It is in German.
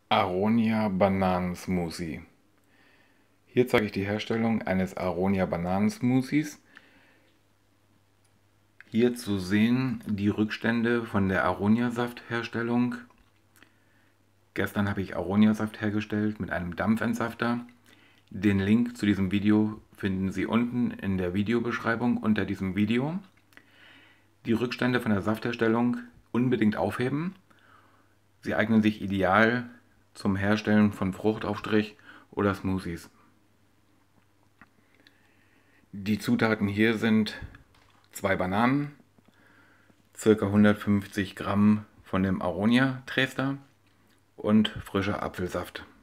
Aronia Bananensmoothie. Hier zeige ich die Herstellung eines Aronia Bananensmoothies. Hier zu sehen die Rückstände von der Aronia-Saftherstellung. Gestern habe ich Aronia-Saft hergestellt mit einem Dampfentsafter. Den Link zu diesem Video finden Sie unten in der Videobeschreibung unter diesem Video. Die Rückstände von der Saftherstellung unbedingt aufheben. Sie eignen sich ideal zum Herstellen von Fruchtaufstrich oder Smoothies. Die Zutaten hier sind 2 Bananen, ca. 150 Gramm von dem Aronia Trester und frischer Apfelsaft.